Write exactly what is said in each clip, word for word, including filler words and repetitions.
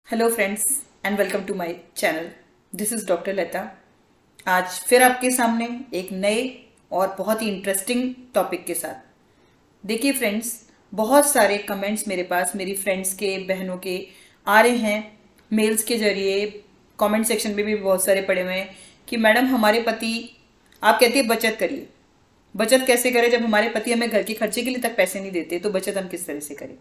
Hello friends and welcome to my channel. This is doctor Lata. आज फिर आपके सामने एक नए और बहुत ही इंटरेस्टिंग टॉपिक के साथ। देखिए फ्रेंड्स, बहुत सारे कमेंट्स मेरे पास मेरी फ्रेंड्स के, बहनों के आ रहे हैं मेल्स के जरिए। कमेंट सेक्शन में भी बहुत सारे पड़े हुए हैं कि मैडम हमारे पति, आप कहती है बचत करिए। बचत कैसे करें जब हमारे पति हमें घर के खर्चे के लिए तक पैसे नहीं देते, तो बचत हम किस तरह से करें।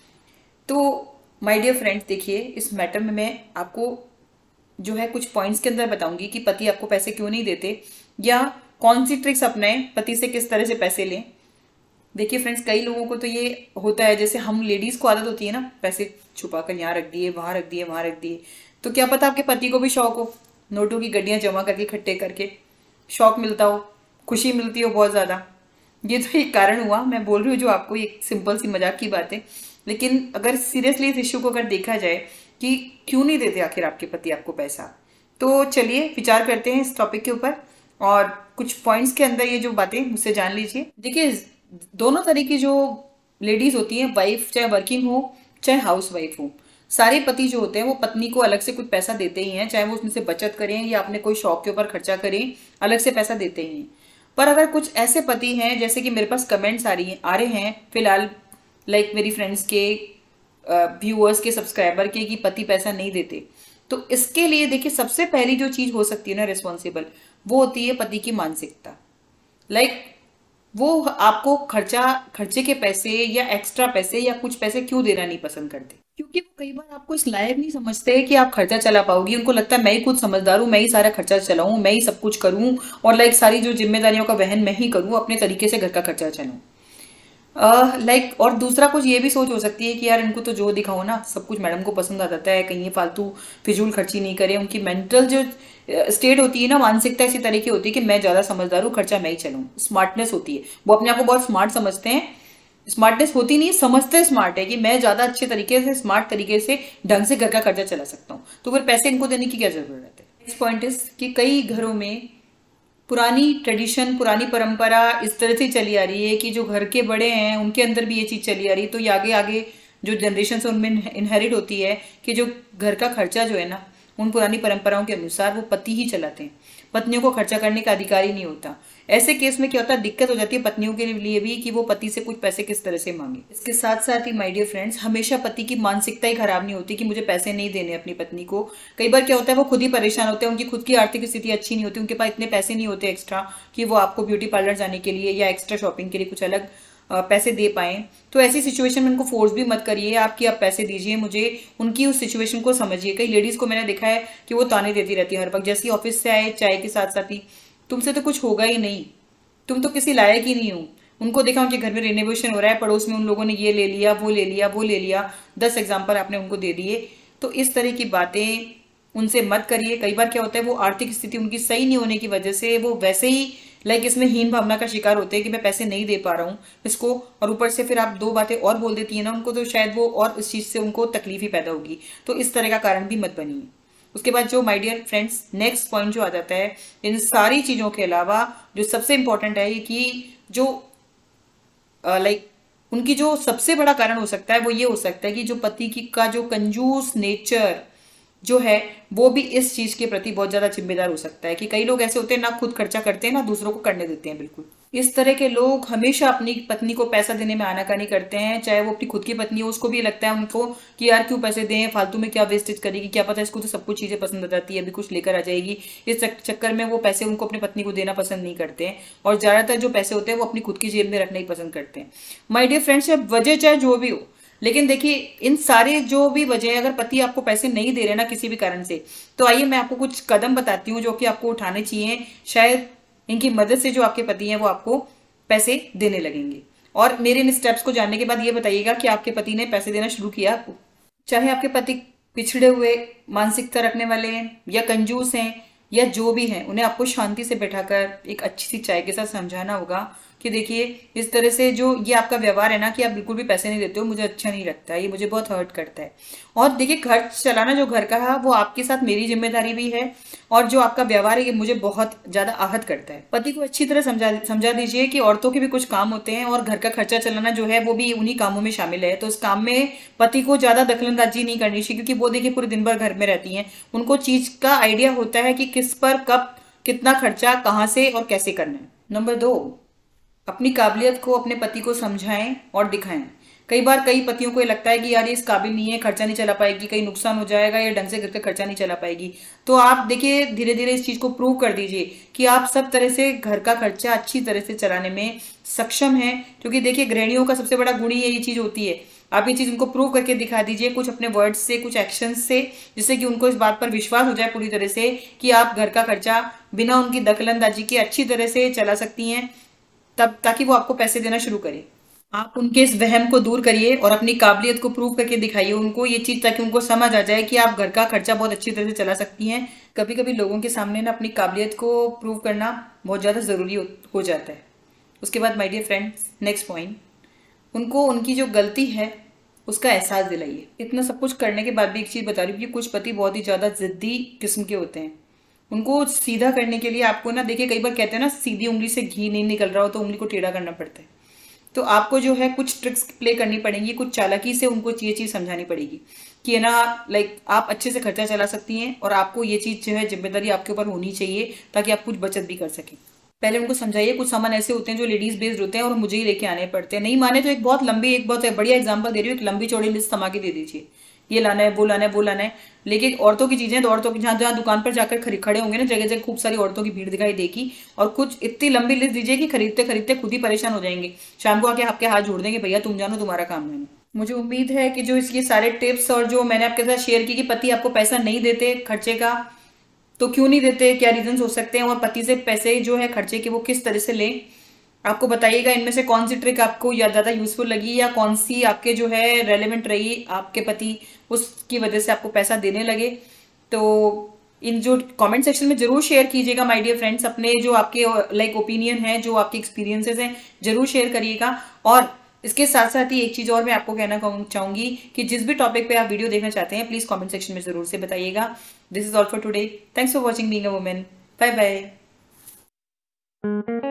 तो माय डियर फ्रेंड्स, देखिए इस मैटर में मैं आपको जो है कुछ पॉइंट्स के अंदर बताऊंगी कि पति आपको पैसे क्यों नहीं देते या कौन सी ट्रिक्स अपनाएं पति से किस तरह से पैसे लें। देखिए फ्रेंड्स, कई लोगों को तो ये होता है, जैसे हम लेडीज को आदत होती है ना, पैसे छुपा कर यहाँ रख दिए, वहां रख दिए, वहां रख दिए। तो क्या पता आपके पति को भी शौक हो नोटों की गड्डियां जमा करके इकट्ठे करके, शौक मिलता हो, खुशी मिलती हो बहुत ज्यादा। ये तो एक कारण हुआ, मैं बोल रही हूँ जो आपको एक सिंपल सी मजाक की बात है। लेकिन अगर सीरियसली इस इश्यू को अगर देखा जाए कि क्यों नहीं देते आखिर आपके पति आपको पैसा, तो चलिए विचार करते हैं इस टॉपिक के ऊपर और कुछ पॉइंट्स के अंदर ये जो बातें मुझसे जान लीजिए। देखिए, दोनों तरह की जो लेडीज होती हैं, वाइफ चाहे वर्किंग हो चाहे हाउस वाइफ हो, सारे पति जो होते हैं वो पत्नी को अलग से कुछ पैसा देते ही हैं, चाहे वो उसमें से बचत करें या अपने कोई शौक के ऊपर खर्चा करें, अलग से पैसा देते ही हैं। पर अगर कुछ ऐसे पति हैं, जैसे कि मेरे पास कमेंट्स आ रही हैं आ रहे हैं फिलहाल, लाइक like मेरी फ्रेंड्स के, व्यूअर्स के, सब्सक्राइबर के, कि पति पैसा नहीं देते, तो इसके लिए देखिए सबसे पहली जो चीज हो सकती है ना रिस्पॉन्सिबल, वो होती है पति की मानसिकता। लाइक like, वो आपको खर्चा खर्चे के पैसे या एक्स्ट्रा पैसे या कुछ पैसे क्यों देना नहीं पसंद करते, क्योंकि वो कई बार आपको इस लायक नहीं समझते कि आप खर्चा चला पाओगी। उनको लगता है मैं ही खुद समझदार हूँ, मैं ही सारा खर्चा चलाऊं, मैं ही सब कुछ करूं और लाइक सारी जो जिम्मेदारियों का वहन मैं ही करूं, अपने तरीके से घर का खर्चा चलाऊं। लाइक uh, like, और दूसरा कुछ ये भी सोच हो सकती है कि यार इनको तो जो दिखाओ ना सब कुछ मैडम को पसंद आ जाता है, कहीं ये फालतू फिजूल खर्ची नहीं करे। उनकी मेंटल जो स्टेट होती है ना, मानसिकता इसी तरह की होती है कि मैं ज्यादा समझदार हूँ, खर्चा मैं ही चलाऊं। स्मार्टनेस होती है, वो अपने आप को बहुत स्मार्ट समझते हैं। स्मार्टनेस होती नहीं, समझते स्मार्ट है कि मैं ज्यादा अच्छे तरीके से, स्मार्ट तरीके से, ढंग से घर का खर्चा चला सकता हूँ, तो फिर पैसे इनको देने की क्या जरूरत है। नेक्स्ट पॉइंट इज कि कई घरों में पुरानी ट्रेडिशन, पुरानी परंपरा इस तरह से चली आ रही है कि जो घर के बड़े हैं उनके अंदर भी ये चीज चली आ रही है, तो ये आगे आगे जो जनरेशन से उनमें इनहेरिट होती है कि जो घर का खर्चा जो है ना, उन पुरानी परंपराओं के अनुसार वो पति ही चलाते हैं, पत्नियों को खर्चा करने का अधिकार ही नहीं होता। ऐसे केस में क्या होता है, दिक्कत हो जाती है पत्नियों के लिए भी कि वो पति से कुछ पैसे किस तरह से मांगे। इसके साथ साथ ही माय डियर फ्रेंड्स, हमेशा पति की मानसिकता ही खराब नहीं होती कि मुझे पैसे नहीं देने अपनी पत्नी को। कई बार क्या होता है, वो खुद ही परेशान होते हैं, उनकी खुद की आर्थिक स्थिति अच्छी नहीं होती, उनके पास इतने पैसे नहीं होते एक्स्ट्रा कि वो आपको ब्यूटी पार्लर जाने के लिए या एक्स्ट्रा शॉपिंग के लिए कुछ अलग पैसे दे पाए। तो ऐसी सिचुएशन में उनको फोर्स भी मत करिए आप कि आप पैसे दीजिए मुझे, उनकी उस सिचुएशन को समझिए। कई लेडीज को मैंने देखा है कि वो ताने देती रहती है हर वक्त, जैसे ऑफिस से आए चाय के साथ साथ ही, तुमसे तो कुछ होगा ही नहीं, तुम तो किसी लायक ही नहीं हो। उनको देखा उनके घर में रिनोवेशन हो रहा है, पड़ोस में उन लोगों ने ये ले लिया, वो ले लिया, वो ले लिया, दस एग्जाम्पल आपने उनको दे दिए। तो इस तरह की बातें उनसे मत करिए। कई बार क्या होता है, वो आर्थिक स्थिति उनकी सही नहीं होने की वजह से वो वैसे ही लाइक इसमें हीन भावना का शिकार होते हैं कि मैं पैसे नहीं दे पा रहा हूँ इसको, और ऊपर से फिर आप दो बातें और बोल देती है ना उनको, तो शायद वो और इस चीज से उनको तकलीफ ही पैदा होगी। तो इस तरह का कारण भी मत बनिए। उसके बाद जो my dear friends next point जो आ जाता है, इन सारी चीजों के अलावा जो सबसे इंपॉर्टेंट है कि जो लाइक uh, उनकी जो सबसे बड़ा कारण हो सकता है वो ये हो सकता है कि जो पति की का जो कंजूस नेचर जो है वो भी इस चीज के प्रति बहुत ज्यादा जिम्मेदार हो सकता है। कि कई लोग ऐसे होते हैं ना खुद खर्चा करते हैं ना दूसरों को करने देते हैं बिल्कुल। इस तरह के लोग हमेशा अपनी पत्नी को पैसा देने में आनाकानी करते हैं, चाहे वो अपनी खुद की पत्नी हो, उसको भी लगता है उनको कि यार क्यों पैसे दें, फालतू में क्या वेस्टेज करेगी, क्या पता इसको तो सब कुछ चीजें पसंद आ जाती है, अभी कुछ लेकर आ जाएगी। इस चक्कर में वो पैसे उनको अपनी पत्नी को देना पसंद नहीं करते हैं, और ज्यादातर जो पैसे होते हैं वो अपनी खुद की जेब में रखना ही पसंद करते हैं। माय डियर फ्रेंड्स, वजह चाहे जो भी हो, लेकिन देखिए इन सारे जो भी वजह, अगर पति आपको पैसे नहीं दे रहे ना किसी भी कारण से, तो आइए मैं आपको कुछ कदम बताती हूँ जो कि आपको उठाने चाहिए। शायद इनकी मदद से जो आपके पति हैं वो आपको पैसे देने लगेंगे। और मेरे इन स्टेप्स को जानने के बाद ये बताइएगा कि आपके पति ने पैसे देना शुरू किया आपको। चाहे आपके पति पिछड़े हुए मानसिकता रखने वाले हैं या कंजूस हैं या जो भी हैं, उन्हें आपको शांति से बैठाकर एक अच्छी सी चाय के साथ समझाना होगा कि देखिए इस तरह से जो ये आपका व्यवहार है ना कि आप बिल्कुल भी पैसे नहीं देते हो, मुझे अच्छा नहीं लगता है, ये मुझे बहुत हर्ट करता है। और देखिए घर चलाना जो घर का है वो आपके साथ मेरी जिम्मेदारी भी है, और जो आपका व्यवहार है ये मुझे बहुत ज्यादा आहत करता है। पति को अच्छी तरह समझा समझा दीजिए कि औरतों के भी कुछ काम होते हैं और घर का खर्चा चलाना जो है वो भी उन्हीं कामों में शामिल है। तो इस काम में पति को ज्यादा दखलंदाजी नहीं करनी चाहिए, क्योंकि वो देखिए पूरे दिन भर घर में रहती हैं, उनको चीज का आइडिया होता है कि किस पर कब कितना खर्चा कहाँ से और कैसे करना है। नंबर दो, अपनी काबिलियत को अपने पति को समझाएं और दिखाएं। कई बार कई पतियों को ये लगता है कि यार ये इस काबिल नहीं है, खर्चा नहीं चला पाएगी, कहीं नुकसान हो जाएगा, या ढंग से घर का खर्चा नहीं चला पाएगी। तो आप देखिए धीरे धीरे इस चीज को प्रूव कर दीजिए कि आप सब तरह से घर का खर्चा अच्छी तरह से चलाने में सक्षम है, क्योंकि देखिए गृहिणियों का सबसे बड़ा गुण ही ये चीज होती है। आप ये चीज उनको प्रूव करके दिखा दीजिए कुछ अपने वर्ड्स से, कुछ एक्शन से, जिससे कि उनको इस बात पर विश्वास हो जाए पूरी तरह से कि आप घर का खर्चा बिना उनकी दखलंदाजी के अच्छी तरह से चला सकती हैं, तब ताकि वो आपको पैसे देना शुरू करे। आप उनके इस वहम को दूर करिए और अपनी काबिलियत को प्रूव करके दिखाइए उनको ये चीज, ताकि उनको समझ आ जाए कि आप घर का खर्चा बहुत अच्छी तरह से चला सकती हैं। कभी कभी लोगों के सामने ना अपनी काबिलियत को प्रूव करना बहुत ज्यादा जरूरी हो, हो जाता है। उसके बाद my dear friends, next point, उनको उनकी जो गलती है उसका एहसास दिलाइए। इतना सब कुछ करने के बाद भी एक चीज बता रही हूँ कि कुछ पति बहुत ही ज्यादा जिद्दी किस्म के होते हैं। उनको सीधा करने के लिए आपको ना, देखिए कई बार कहते हैं ना सीधी उंगली से घी नहीं निकल रहा हो तो उंगली को टेढ़ा करना पड़ता है। तो आपको जो है कुछ ट्रिक्स प्ले करनी पड़ेंगी, कुछ चालाकी से उनको ये चीज समझानी पड़ेगी कि है ना, लाइक आप अच्छे से खर्चा चला सकती हैं और आपको ये चीज जो है जिम्मेदारी आपके ऊपर होनी चाहिए, ताकि आप कुछ बचत भी कर सकें। पहले उनको समझाइए कुछ सामान ऐसे होते हैं जो लेडीज बेस्ड होते हैं और मुझे ही लेके आने पड़ते हैं। नहीं माने तो एक बहुत लंबी, एक बहुत बढ़िया एग्जांपल दे रही हूँ, एक लंबी चौड़ी लिस्ट थमा के दे दीजिए, ये लाना है, वो लाना है, वो लाना है। लेकिन औरतों की चीजें तो औरतों की, जहां जहां दुकान पर जाकर खड़े होंगे ना, जगह जगह खूब सारी औरतों की भीड़ दिखाई देगी, और कुछ इतनी लंबी लिस्ट दीजिए कि खरीदते खरीदते खुद ही परेशान हो जाएंगे, शाम को आके आपके हाथ जोड़ देंगे, भैया तुम जानो तुम्हारा काम नहीं। मुझे उम्मीद है कि जो इसके सारे टिप्स और जो मैंने आपके साथ शेयर की कि पति आपको पैसा नहीं देते खर्चे का, तो क्यों नहीं देते, क्या रीजन हो सकते हैं, और पति से पैसे जो है खर्चे के वो किस तरह से लें, आपको बताइएगा इनमें से कौन सी ट्रिक आपको या ज्यादा यूजफुल लगी, या कौन सी आपके जो है रेलेवेंट रही, आपके पति उसकी वजह से आपको पैसा देने लगे। तो इन जो कमेंट सेक्शन में जरूर शेयर कीजिएगा माय डियर फ्रेंड्स, अपने जो आपके लाइक ओपिनियन है, जो आपके एक्सपीरियंसेस हैं, जरूर शेयर करिएगा। और इसके साथ साथ ही एक चीज और मैं आपको कहना चाहूंगी कि जिस भी टॉपिक पे आप वीडियो देखना चाहते हैं प्लीज कमेंट सेक्शन में जरूर से बताइएगा। This is all for today, thanks for watching being a women, bye bye.